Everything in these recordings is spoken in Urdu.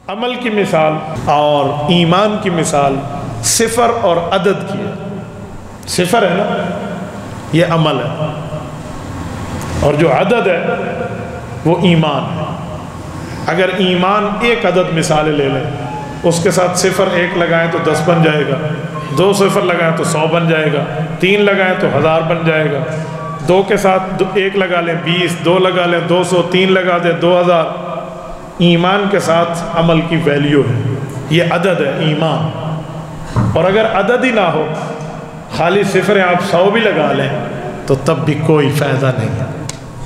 عمل کی مثال اور ایمان کی مثال صفر اور عدد کی ہے۔ صفر ہے نا، یہ عمل ہے، اور جو عدد ہے وہ ایمان ہے۔ اگر ایمان ایک عدد مثال لے لیں، اس کے ساتھ صفر ایک لگائیں تو 10 بن جائے گا، 2 صفر لگائیں تو 100 بن جائے گا، 3 لگائیں تو 1000 بن جائے گا، 2 کے ساتھ 1 لگا لیں 20، 2 لگا لیں 200، 3 لگا دیں 2000۔ ایمان کے ساتھ عمل کی ویلیو ہے، یہ عدد ہے ایمان۔ اور اگر عدد ہی نہ ہو، خالی صفر آپ 100 بھی لگا لیں تو تب بھی کوئی فائدہ نہیں ہے۔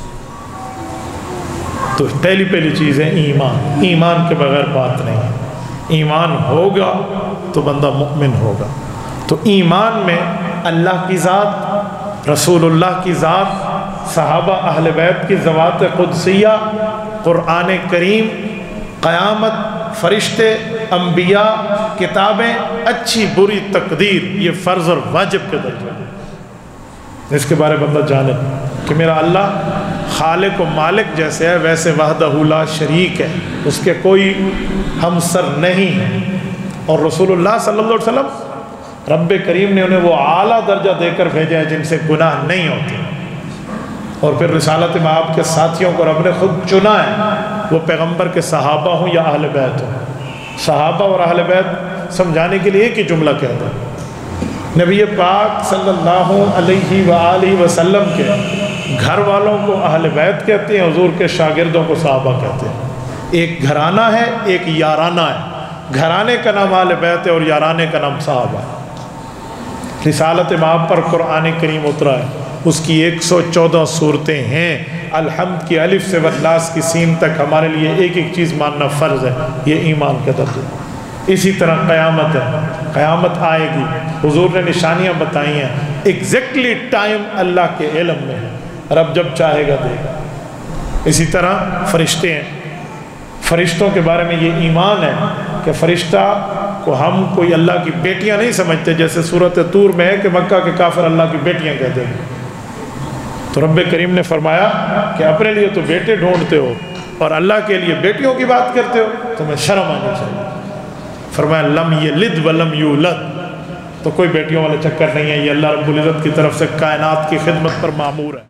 تو پہلی چیز ہے ایمان۔ ایمان کے بغیر بات نہیں ہے۔ ایمان ہوگا تو بندہ مؤمن ہوگا۔ تو ایمان میں اللہ کی ذات، رسول اللہ کی ذات، صحابہ اہل بیت کی ذوات قدسیہ، قرآن کریم، قیامت، فرشتے، انبیاء، کتابیں، اچھی بری تقدیر، یہ فرض اور واجب کے درجے ہیں۔ اس کے بارے بندہ جانے کہ میرا اللہ خالق و مالک جیسے ہے ویسے وحدہ لا شریک ہے، اس کے کوئی ہمسر نہیں ہے۔ اور رسول اللہ صلی اللہ علیہ وسلم، رب کریم نے انہیں وہ اعلیٰ درجہ دے کر بھیجا ہے جن سے گناہ نہیں ہوتے۔ اور پھر رسالت میں آپ کے ساتھیوں کو رب نے خود چنا ہے، وہ پیغمبر کے صحابہ ہوں یا اہل بیت ہوں۔ صحابہ اور اہل بیت سمجھانے کے لیے ایک ہی جملہ کہتا ہے۔ نبی پاک صلی اللہ علیہ وآلہ وسلم کے گھر والوں کو اہل بیت کہتے ہیں، حضور کے شاگردوں کو صحابہ کہتے ہیں۔ ایک گھرانہ ہے، ایک یارانہ ہے۔ گھرانے کا نام اہل بیت ہے اور یارانے کا نام صحابہ ہے۔ رسالت مآب پر قرآن کریم اترا ہے، اس کی 114 صورتیں ہیں۔ الحمد کی الف سے والناس کی سین تک ہمارے لیے ایک ایک چیز ماننا فرض ہے، یہ ایمان کا درجہ ہے۔ اسی طرح قیامت ہے، قیامت آئے گی، حضور نے نشانیاں بتائی ہیں، ایگزیکٹلی ٹائم اللہ کے علم میں ہے، رب جب چاہے گا دے گا۔ اسی طرح فرشتے ہیں، فرشتوں کے بارے میں یہ ایمان ہے کہ فرشتہ کو ہم کوئی اللہ کی بیٹیاں نہیں سمجھتے، جیسے سورۃ طور میں ہے کہ مکہ کے کافر اللہ کی بیٹیاں کہتے ہیں۔ تو رب کریم نے فرمایا کہ اپنے لیے تو بیٹے ڈھونڈتے ہو اور اللہ کے لیے بیٹیوں کی بات کرتے ہو، تمہیں شرم آنی چاہیے۔ فرمایا لم یلد ولم یولد، تو کوئی بیٹیوں والا چکر نہیں ہے، یہ اللہ رب العزت کی طرف سے کائنات کی خدمت پر مامور ہے۔